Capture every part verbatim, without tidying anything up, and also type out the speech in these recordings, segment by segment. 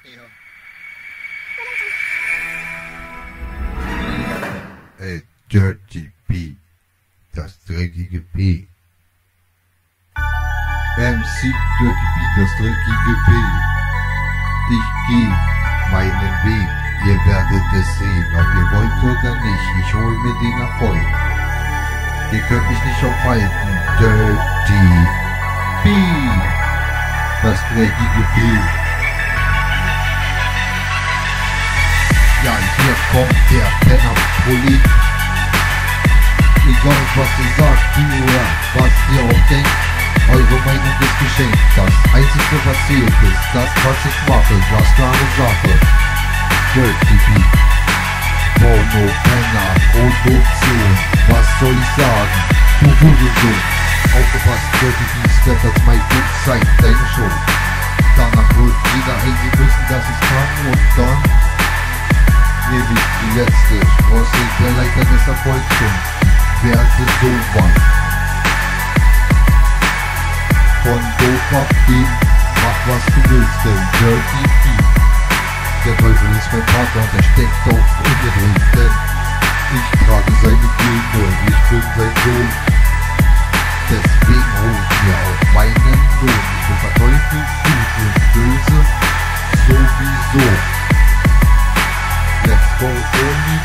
Ey, Dirty P, das dreckige P. M C Dirty P, das dreckige P. Ich geh meinen Weg, ihr werdet es sehen, ob ihr wollt oder nicht, ich hol mir den Erfolg. Ihr könnt mich nicht aufhalten, Dirty P, das dreckige P. Ja, hier kommt der Penner-Prolet. Egal was ihr sagt, oder was ihr auch denkt, eure Meinung ist geschenkt. Das einzige was zählt ist, das was ich mache, was klare Sache. Dirty P, Porno, Penner, Produktion, was soll ich sagen? Du Hurensohn, aufgepasst, Dirty P, Step, das mein Good Zeit, deine Show. Danach wird jeder einsehen müssen, dass ich kann und dann nehme ich die letzte Sprosse, der Leiter des Erfolgs schon. Werte so was. Von doof ab dem, mach was du willst, denn Dirty P. Der Teufel ist mein Vater und er steckt auf umgedreht, denn ich trage seine Gene, ich bin sein Sohn. Deswegen hol ich mir auch meinen Lohn. Ich bin verteufelt, gut und böse, sowieso. Let's go, Tony.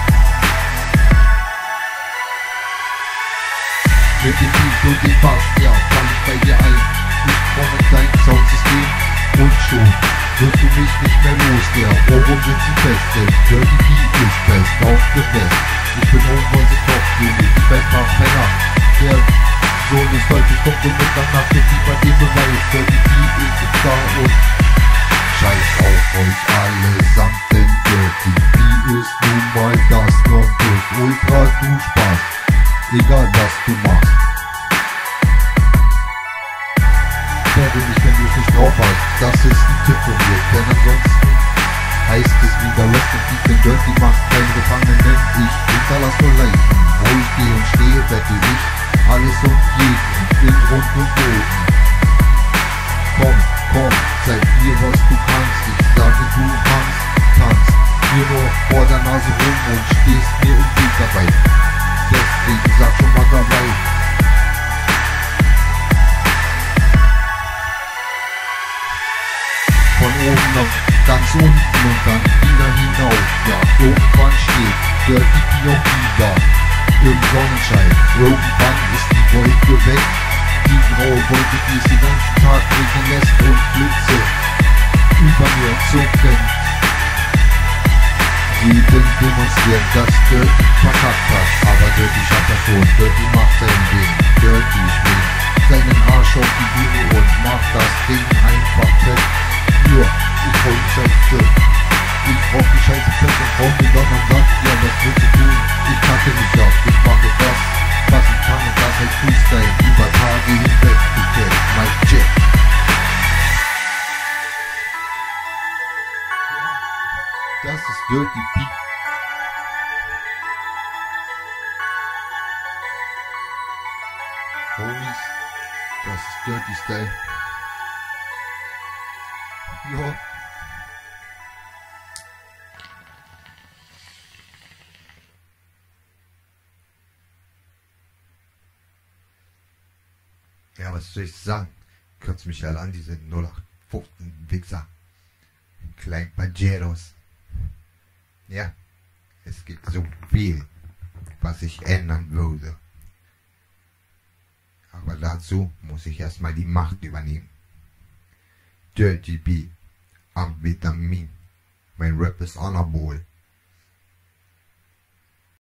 Mit dem Beat und dem Bass, ja, fall ich bei dir ein. Ich komme dein Soundsystem und schon wirst du mich nicht mehr los. Der Ohrwurm sind sie fest, denn Dirty P ist best auf the best. Ich bin over the top, Junge, ich bin einfach Penner. Der Sohn des Teufels kommt um Mitternacht, jetzt lieber den Beweis. Dirty P ist jetzt da und scheiß auf euch allesamt, denn Dirty P ist nun mal das Nonplusultra, du Spaß, egal was du machst. Werde nicht, wenn du es nicht drauf hast, das ist ein Tipp von mir, denn ansonsten heißt es wieder Rest in Peace, denn Dirty macht keine Gefangenen, ich hinterlass nur Leichen, wo ich gehe und stehe, bettel ich alles und jeden, in Grund und Boden. Komm, komm, zeig mir was du kannst, ich sage du kannst, tanzt mir nur vor der Nase rum und stehst mir im Weg dabei. Deswegen sag schon mal dabei. Von oben nach ganz unten und dann wieder hinauf, ja, irgendwann steht Dirty P auch wieder im Sonnenschein. Irgendwann ist die Wolke weg. Die graue Wolke, die es den ganzen Tag regnen lässt und Blitze über mir zucken. Jeden demonstrieren, dass Dirty verkackt hat, aber Dirty schafft das schon. Dirty macht sein Ding, Dirty schwingt seinen Arsch auf die Bühne und macht das Ding einfach fest. Ja, ich hol die Scheiße, ich brauch die Scheiße fest und brauch den Donner und sagt, ja, was willst du tun? Ich kacke nicht ab, ich mache das, was ich kann und das heißt Freestyle, über Tage hinweg, du kennst mein Jet. Das ist Dirty P. Homies, das ist Dirty Style. Ja. Ja, was soll ich sagen? Kürzt mich alle an, diese null acht fünfzehn Wichser. Klein Pajeros. Ja, es gibt so viel, was ich ändern würde. Aber dazu muss ich erstmal die Macht übernehmen. Dirty P, Amphetamin, mein Rap ist Anabol.